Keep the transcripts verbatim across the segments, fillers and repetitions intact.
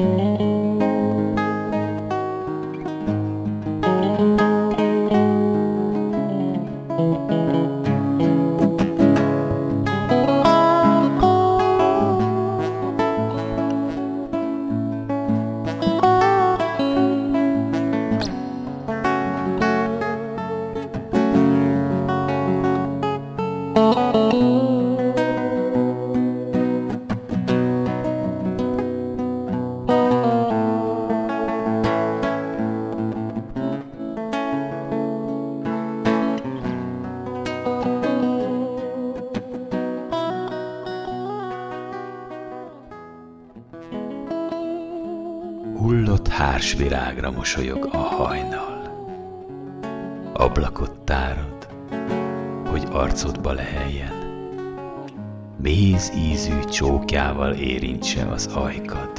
Hullott hársvirágra mosolyog a hajnal. Ablakot tárod, hogy arcodba leheljen. Méz ízű csókjával érintse az ajkad.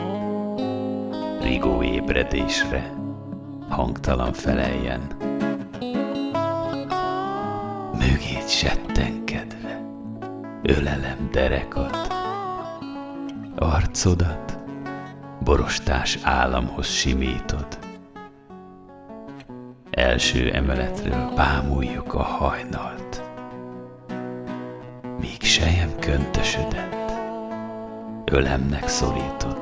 Rigó ébredésre hangtalan feleljen. Mögét settenkedve ölelem derekad. Arcodat borostás államhoz simítod. Első emeletről bámuljuk a hajnalt, míg sejem köntösödett, ölemnek szorítod.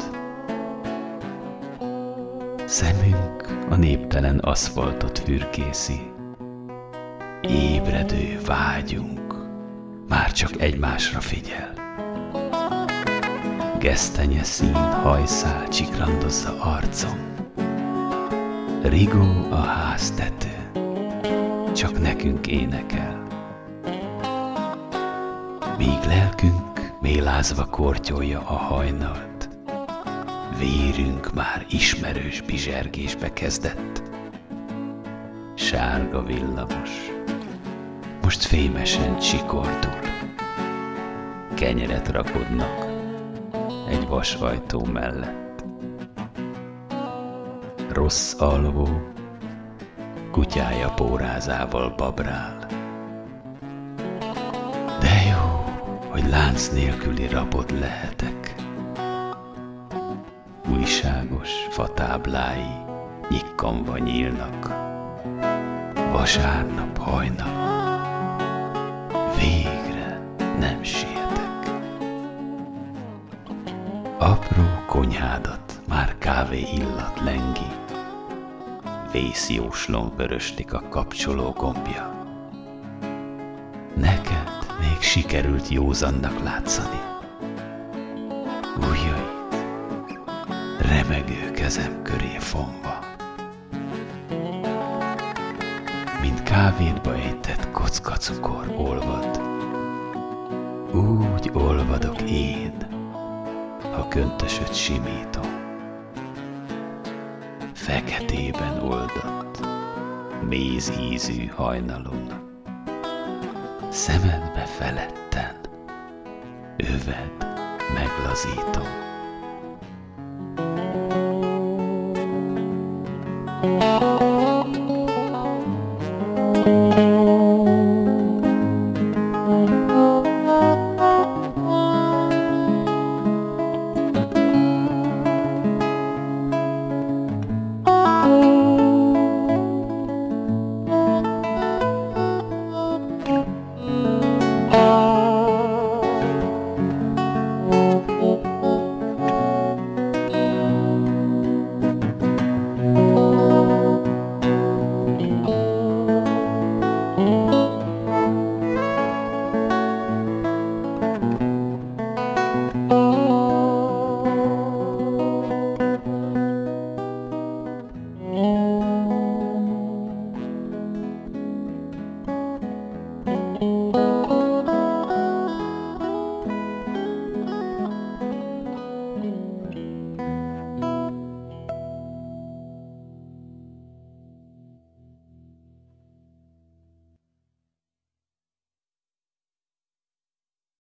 Szemünk a néptelen aszfaltot fürkészi, ébredő vágyunk már csak egymásra figyel. Gesztenye szín hajszál csikrandozza arcom, rigó a háztető, csak nekünk énekel. Míg lelkünk mélázva kortyolja a hajnalt, vérünk már ismerős bizsergésbe kezdett. Sárga villamos most fémesen csikordul, kenyeret rakodnak egy vasajtó mellett. Rossz alvó kutyája pórázával babrál. De jó, hogy lánc nélküli rabod lehetek. Újságos fatáblái nyikkanva nyílnak. Vasárnap hajnal, végre nem sietek. Apró konyhádat már kávé illat lengi, vészjóslón vöröslik a kapcsoló gombja. Neked még sikerült józannak látszani. Ujjait remegő kezem köré fonva, mint kávédba ejtett kocka cukor olvad. Úgy olvadok én, ha köntösöt simítom. Feketében oldott, méz ízű hajnalon, szemedbe feletten, öved meglazítom.